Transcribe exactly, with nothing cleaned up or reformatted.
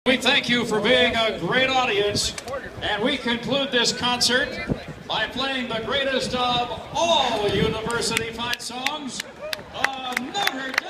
We thank you for being a great audience, and we conclude this concert by playing the greatest of all university fight songs, the Notre